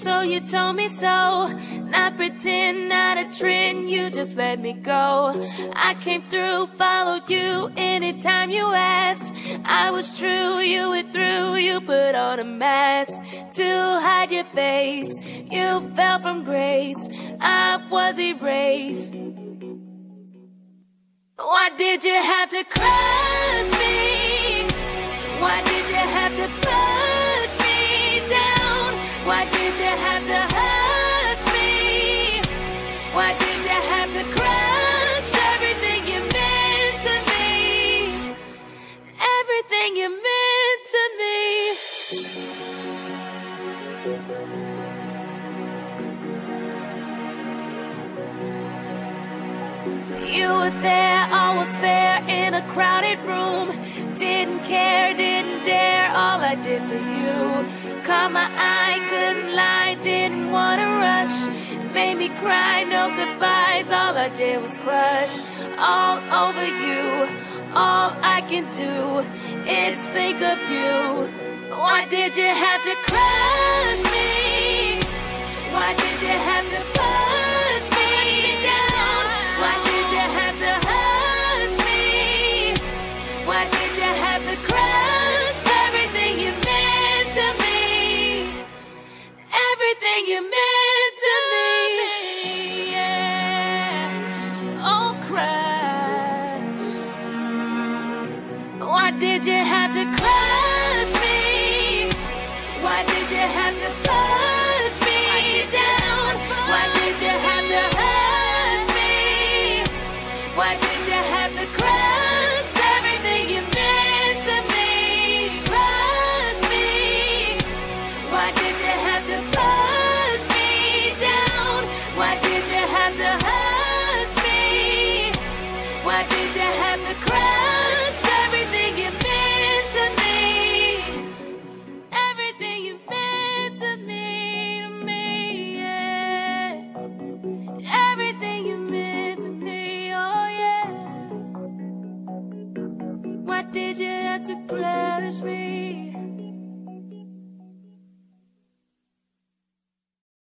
So you told me so, not pretend, not a trend, you just let me go. I came through, followed you anytime you asked. I was true, you were through, you put on a mask to hide your face. You fell from grace, I was erased. Why did you have to crush me? Why did you have to push me down? Why did you have to hush me? Why did you have to crush everything you meant to me? Everything you meant to me. You were there, all was fair in a crowded room. Didn't care, didn't dare, all I did for you. Caught my eye, couldn't lie, didn't wanna rush. Made me cry, no goodbyes, all I did was crush. All over you, all I can do is think of you. Why did you have to crush me? Why did you have to push me down? Why did you have to hush me? Why did you have to crush everything you meant to me? Everything you meant to me, yeah. Oh, crush. Why did you have to crush me? Why did you have to push me down? Why did you have to hush me? Why